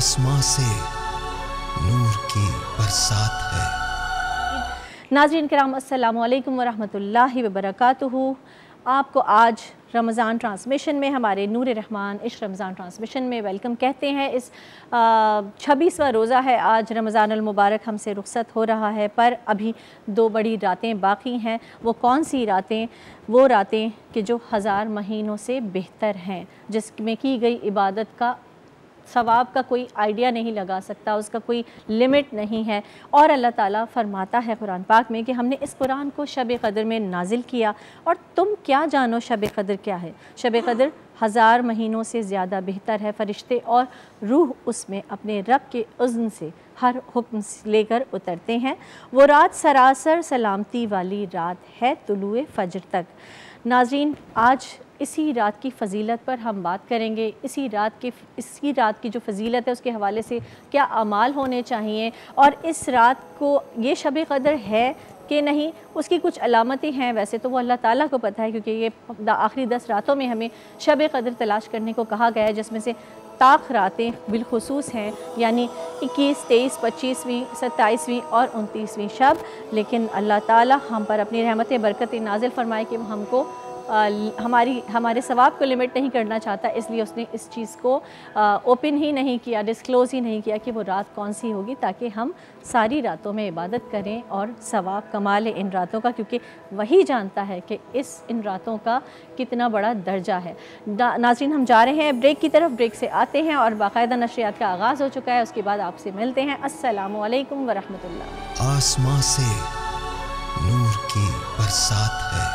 आसमां से नूर की बरसात है। नाज़रीन किराम अस्सलामु अलैकुम वरहमतुल्लाहि वबरकातुहू। आपको आज रमज़ान ट्रांसमिशन में, हमारे नूर रहमान इश्क रमज़ान ट्रांसमिशन में वेलकम कहते हैं। इस 26वां रोज़ा है आज, रमज़ानुल मुबारक हमसे रुखसत हो रहा है, पर अभी 2 बड़ी रातें बाकी हैं। वो कौन सी रातें? वो रातें कि जो 1000 महीनों से बेहतर हैं, जिसमें की गई इबादत का सवाब का कोई आइडिया नहीं लगा सकता, उसका कोई लिमिट नहीं है। और अल्लाह ताला फरमाता है कुरान पाक में कि हमने इस कुरान को शब क़द्र में नाजिल किया, और तुम क्या जानो शब क़द्र क्या है। शब क़द्र 1000 महीनों से ज़्यादा बेहतर है। फ़रिश्ते और रूह उसमें अपने रब के इज़्न से हर हुक्म लेकर उतरते हैं। वो रात सरासर सलामती वाली रात है तुलुए फ़ज्र तक। नाज़रीन, आज इसी रात की फ़जीलत पर हम बात करेंगे। इसी रात की जो फ़जीलत है उसके हवाले से क्या अमाल होने चाहिए, और इस रात को ये शब क़द्र है कि नहीं, उसकी कुछ अलामतें हैं। वैसे तो वो अल्लाह ताला को पता है, क्योंकि ये आखिरी 10 रातों में हमें शब क़द्र तलाश करने को कहा गया है, जिसमें से ताक़ रातें बिलखुसूस हैं, यानी 21, 23, 25वीं, 27वीं और 29वीं शब। लेकिन अल्लाह ताला हम पर अपनी रहमतें बरकतें नाज़िल फरमाए कि वो हमको हमारे सवाब को लिमिट नहीं करना चाहता, इसलिए उसने इस चीज़ को ओपन ही नहीं किया, डिस्क्लोज़ ही नहीं किया कि वो रात कौन सी होगी, ताकि हम सारी रातों में इबादत करें और सवाब कमा लें इन रातों का, क्योंकि वही जानता है कि इन रातों का कितना बड़ा दर्जा है। नाज़रीन, हम जा रहे हैं ब्रेक की तरफ। ब्रेक से आते हैं और बाकायदा नशरियात का आगाज़ हो चुका है, उसके बाद आपसे मिलते हैं। अस्सलामु अलैकुम वरहमतुल्लाह। आसमां से नूर की बरसात है।